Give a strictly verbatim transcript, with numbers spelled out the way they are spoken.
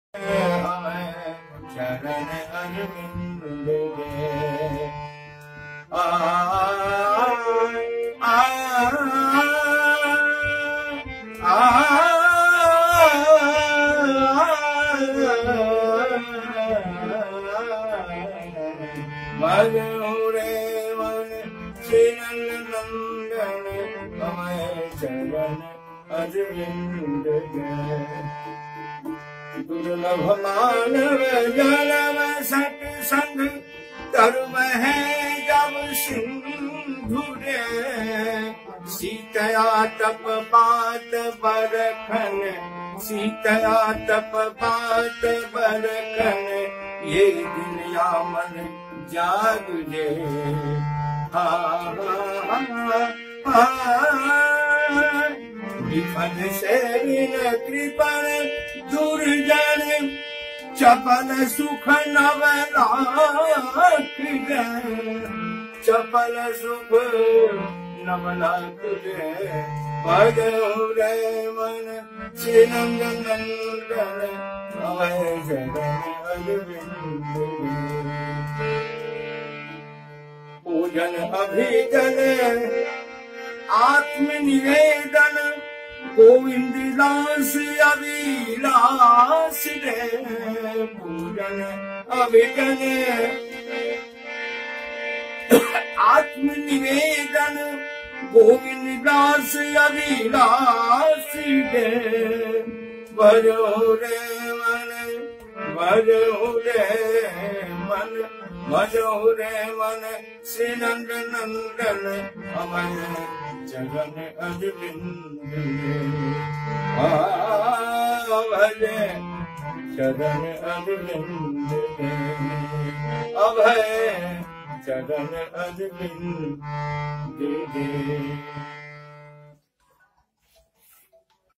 चरण अरविंद गे आ आ आ मधुरे मन श्रीनंद नंदन अमय चरण अरविंद गे दुर्लभ मानव जन्म सत्संग धर्म है जब सिंधु रे सीतया तप पात बरखन सीतया तप पात बरखन ये दिन या मन जाग जे हा हा विपद से कृपण दुर्जन चपल सुख नव लाख चपल सुख नव लाख पद रे मन श्री नंद नंदन अभय चरण अरविंद पूजन अभिजन आत्मनिवेदन गोविंद दास अविलास रे पूजन अभिजन आत्मनिवेदन गोविंद दास अविलास रे भजो रे मन भजो रे मन भजो रे मन श्री नंद नंदन अमय चरण अरविंद भजे चरण अरविंद अभय चरण अरविंद।